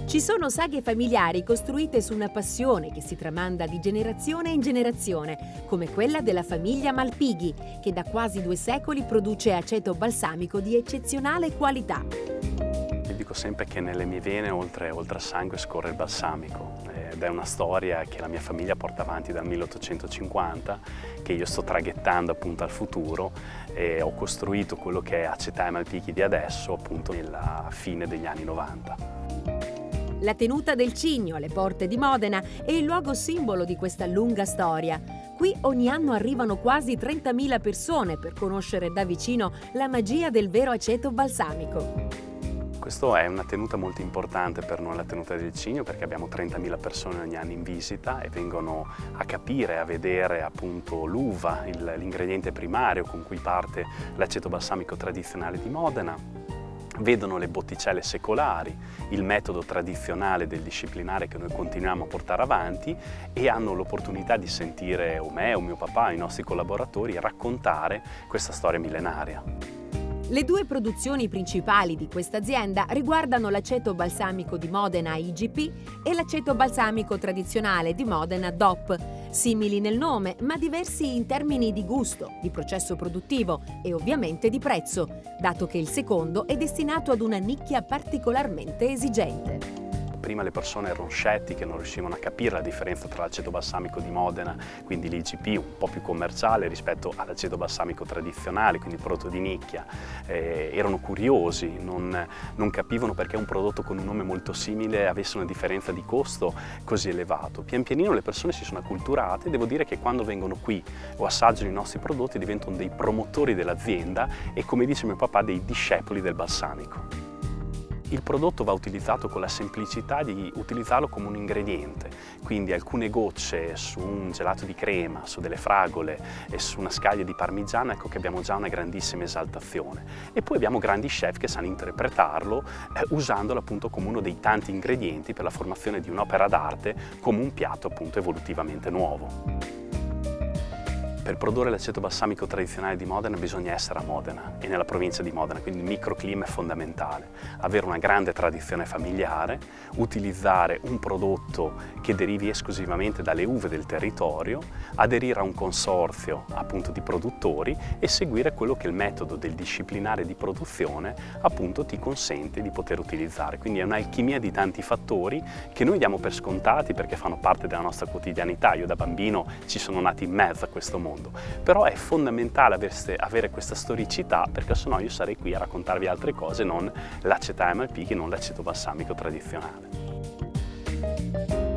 Ci sono saghe familiari costruite su una passione che si tramanda di generazione in generazione, come quella della famiglia Malpighi, che da quasi 2 secoli produce aceto balsamico di eccezionale qualità. Io dico sempre che nelle mie vene, oltre al sangue, scorre il balsamico. Ed è una storia che la mia famiglia porta avanti dal 1850, che io sto traghettando appunto al futuro, e ho costruito quello che è Acetae Malpighi di adesso, appunto nella fine degli anni 90. La tenuta del Cigno, alle porte di Modena, è il luogo simbolo di questa lunga storia. Qui ogni anno arrivano quasi 30.000 persone per conoscere da vicino la magia del vero aceto balsamico. Questa è una tenuta molto importante per noi, la tenuta del Cigno, perché abbiamo 30.000 persone ogni anno in visita e vengono a capire, a vedere appunto l'uva, l'ingrediente primario con cui parte l'aceto balsamico tradizionale di Modena. Vedono le botticelle secolari, il metodo tradizionale del disciplinare che noi continuiamo a portare avanti e hanno l'opportunità di sentire o me o mio papà, i nostri collaboratori, raccontare questa storia millenaria. Le 2 produzioni principali di questa azienda riguardano l'aceto balsamico di Modena IGP e l'aceto balsamico tradizionale di Modena DOP, simili nel nome ma diversi in termini di gusto, di processo produttivo e ovviamente di prezzo, dato che il secondo è destinato ad una nicchia particolarmente esigente. Prima le persone erano scettiche, non riuscivano a capire la differenza tra l'aceto balsamico di Modena, quindi l'IGP un po' più commerciale rispetto all'aceto balsamico tradizionale, quindi il prodotto di nicchia. Erano curiosi, non capivano perché un prodotto con un nome molto simile avesse una differenza di costo così elevato. Pian pianino le persone si sono acculturate e devo dire che quando vengono qui o assaggiano i nostri prodotti diventano dei promotori dell'azienda e, come dice mio papà, dei discepoli del balsamico. Il prodotto va utilizzato con la semplicità di utilizzarlo come un ingrediente, quindi alcune gocce su un gelato di crema, su delle fragole e su una scaglia di parmigiano, ecco che abbiamo già una grandissima esaltazione. E poi abbiamo grandi chef che sanno interpretarlo usandolo appunto come uno dei tanti ingredienti per la formazione di un'opera d'arte, come un piatto appunto evolutivamente nuovo. Per produrre l'aceto balsamico tradizionale di Modena bisogna essere a Modena e nella provincia di Modena, quindi il microclima è fondamentale. Avere una grande tradizione familiare, utilizzare un prodotto che derivi esclusivamente dalle uve del territorio, aderire a un consorzio appunto di produttori e seguire quello che il metodo del disciplinare di produzione appunto ti consente di poter utilizzare. Quindi è un'alchimia di tanti fattori che noi diamo per scontati perché fanno parte della nostra quotidianità. Io da bambino ci sono nato in mezzo a questo mondo. Però è fondamentale avere questa storicità, perché sennò io sarei qui a raccontarvi altre cose, non l'acetae Malpighi, non l'aceto balsamico tradizionale.